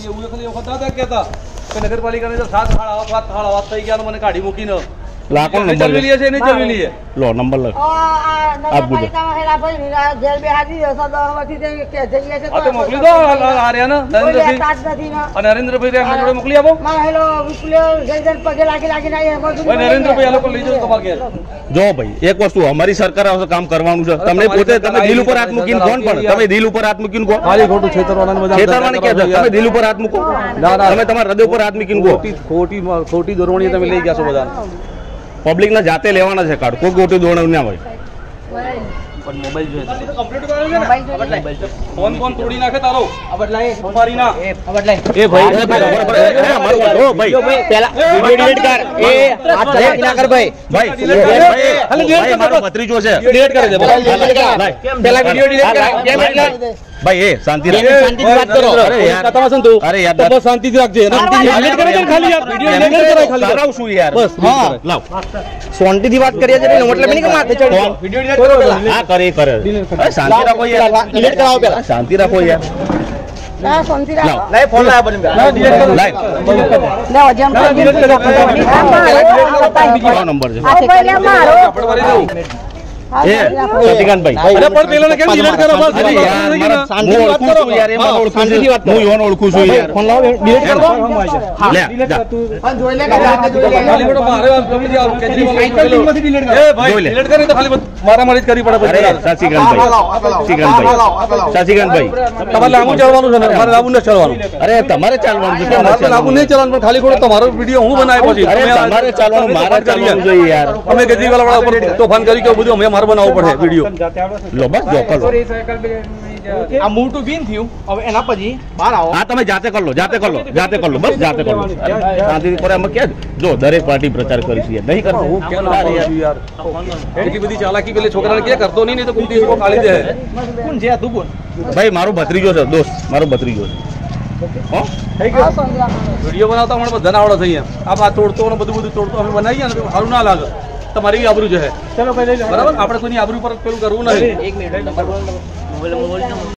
એવું ખાલી વખત ના કહેતા કે નગરપાલિકાને જો 7 થાળા વાત થઈ ગયા મને કાઢી મૂકીને લાખો નંબર ચલવી લઈએ છે નહીં ચલવી લઈએ લો નંબર લો આપ બોલો તો મોકલી દો આર્યાને નરેન્દ્રભાઈ એમના જોડે મોકલી આપો નરેન્દ્રભાઈ આ લોકો લઈ જાઓ તમારા ઘેર જો ભાઈ એક વસ્તુ અમારી સરકાર આવશે કામ કરવાનું છે તમને પોતે તમે દિલ ઉપર હાથ મૂકીને કોણ પણ તમે દિલ ઉપર હાથ મૂકીને કો ખાલી ખોટું છેતરવાના કે તમે દિલ ઉપર હાથ મૂકો તમે તમારા હૃદય ઉપર હાથ મૂકીને કો ખોટી દોરવણી તમે લઈ ગયા છો બધા પબ્લિક ના જાતે લેવાના છે કાર્ડ કોઈ ખોટી દોરવણી ના હોય પણ મોબાઈલ જોઈએ કમ્પ્લીટ કરાયો છે ને ફોન તોડી નાખે તારો બદલાય તમારી ના બદલાય એ ભાઈ ઓ ભાઈ પહેલા વિડિયો ડિલીટ કર એ હાથ ડિલીટ ના કર ભાઈ ભાઈ મારો ભત્રીજો છે ડિલીટ કરી દે પહેલા વિડિયો ડિલીટ કર કેમ એટલે ભાઈ એ શાંતિ શાંતિથી વાત કરો અરે યાર કથા વાસન તું અરે યાર બસ શાંતિથી રાખજે ડિલીટ કરે છે ખાલી યાર વિડિયો ડિલીટ કરે ખાલી કરાવ છું યાર બસ હા લાવ શાંતિથી વાત કરીએ છે એનો મતલબ નહીં કે માથે ચડી વિડિયો ડિલીટ કરો હા કરે શાંતિ રાખો યાર ડિલીટ કરાવો પેલા શાંતિ રાખો યાર ના શાંતિ રાખો લાઈ ફોન લાયા બની ડિલીટ કરો લાઈવ લે અજમ તો ડિલીટ કરો નંબર છે આ પહેલે મારો આપણે વારી દઉં એ સતીકાંતભાઈ અરે પણ પેલાને કેમ ડિલીટ કરો બસ અરે યાર શાંતિથી વાત કરો યાર એ મને ઓળખું છું હું યોન ઓળખું છું યાર ફોન લાવો ડિલીટ કરો લે જા પણ જોઈ લે ખાલી બડો મારે વાત કરી દી કેજરીવાલ માંથી ડિલીટ કરો એ ભાઈ ડિલીટ કરી તો ખાલી મારામારી જ કરી પડે અરે સતીકાંતભાઈ તમારે લાંબુ ચાલવાનું છે ને મારે લાંબુ ન ચાલવાનું અરે તમારે ચાલવાનું છે મારે લાંબુ નહીં ચાલવાનું પણ ખાલી ખોટો તમારો વિડીયો હું બનાવ્યો પછી અરે તમારે ચાલવાનું મારે ચાલવાનું જોઈએ યાર અમે કેજરીવાલ વાળા ઉપર તોફાન કરી કે બધું અમે મારે બનાવવું પડે વિડીયો લો બસ જો કરો આ મોટું બીન થયું હવે એના પછી બહાર આવો હા તમે જાતે કર લો બસ જાતે કર લો શાંતિથી કરે અમે ક્યાં જો દરેક પાર્ટી પ્રચાર કરી છે નહીં કરતો હું કેમ ના યાર એટલી બધી ચાલાકી પેલે છોકરાને કે કરતો નહીં તો કોઈ દિવસ કાઢી દે કોણ છે તું કોણ ભાઈ મારો ભત્રીજો છે દોસ્ત મારો ભત્રીજો છે હો થઈ ગયો વિડીયો બનાવતા મને બધાને આવડે થઈ એમ આ તોડતો ને બધું તોડતો અમે બનાવીએ ને સારું ના લાગે તમારી બી આબરૂ છે ચલો ભાઈ બરાબર આપણે કોઈની આબરૂ પર પેલું કરવું નહીં 1 મિનિટ